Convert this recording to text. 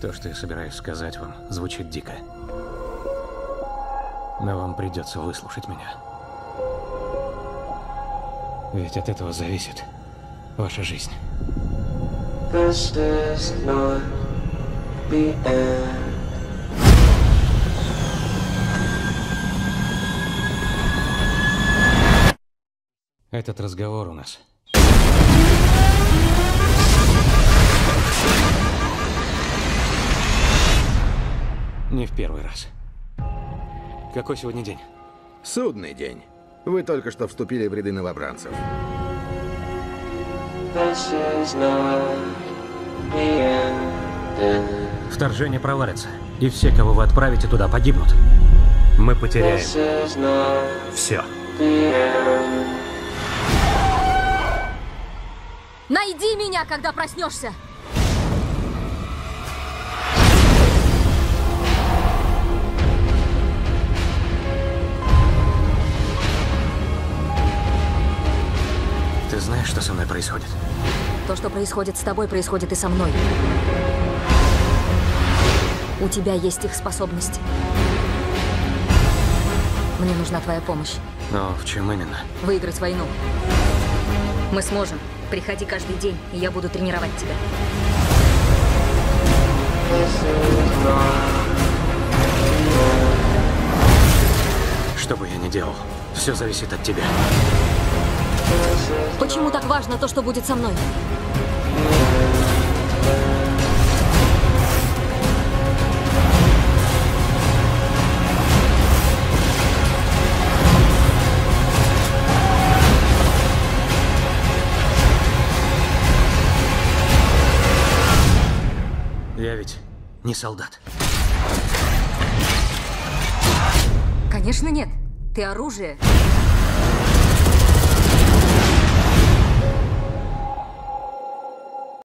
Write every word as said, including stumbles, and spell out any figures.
То, что я собираюсь сказать вам, звучит дико. Но вам придется выслушать меня. Ведь от этого зависит ваша жизнь. This is not the end. Этот разговор у нас не в первый раз. Какой сегодня день? Судный день. Вы только что вступили в ряды новобранцев. This is not the end. Вторжение провалится, и все, кого вы отправите туда, погибнут. Мы потеряем This is not все. the end. Найди меня, когда проснешься! Ты знаешь, что со мной происходит? То, что происходит с тобой, происходит и со мной. У тебя есть их способность. Мне нужна твоя помощь. Но в чем именно? Выиграть войну. Мы сможем. Приходи каждый день, и я буду тренировать тебя. Что бы я ни делал, все зависит от тебя. Почему так важно то, что будет со мной? Я ведь не солдат. Конечно, нет. Ты оружие.